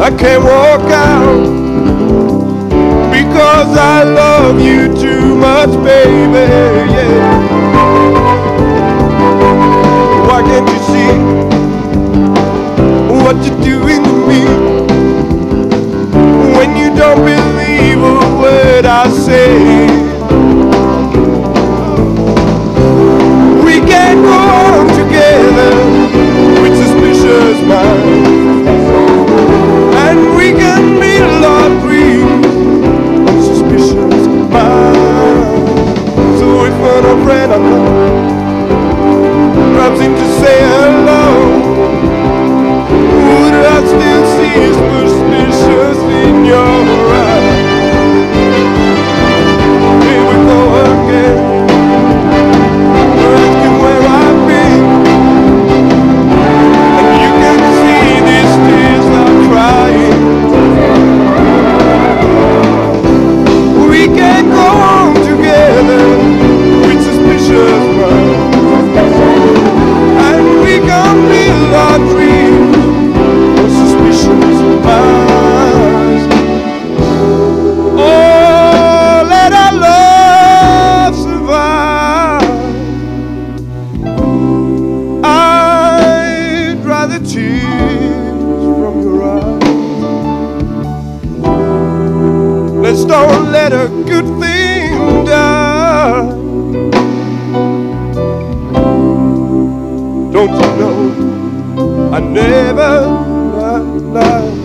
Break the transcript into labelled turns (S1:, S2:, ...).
S1: I can't walk out because I love you too much, baby, yeah. Why can't you see what you're doing to me when you don't believe a word I say? We can't go on together with suspicious minds, and we can be lost dreams on suspicious minds. So if an old friend I know drops in to say hello, would I still see suspicious in your eyes? Here we go again, asking where I've been, and you can see these tears are crying. We can't go on together with suspicious minds, and we can't build our dreams on suspicious minds. Oh, let our love survive. I'd dry the tears from your eyes. Let's don't let a good thing die. Don't you know I never lie.